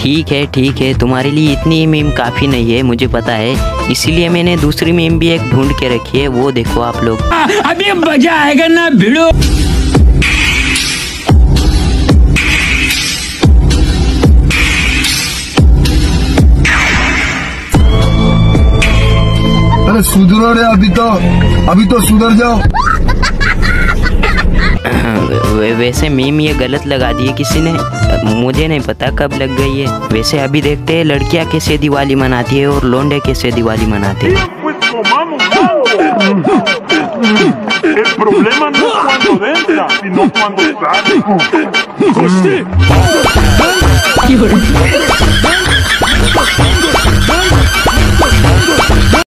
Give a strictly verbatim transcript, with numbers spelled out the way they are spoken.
ठीक है ठीक है, तुम्हारे लिए इतनी मीम काफ़ी नहीं है, मुझे पता है, इसीलिए मैंने दूसरी मीम भी एक ढूंढ के रखी है, वो देखो आप लोग। अभी मजा आएगा ना भिड़ो। अरे सुधरो रे, अभी तो अभी तो सुधर जाओ। वैसे मीम ये गलत लगा दी है किसी ने, मुझे नहीं पता कब लग गई है। वैसे अभी देखते हैं लड़कियां कैसे दिवाली मनाती है और लोंडे कैसे दिवाली मनाते हैं। El problema no es cuando entra, sino cuando sale.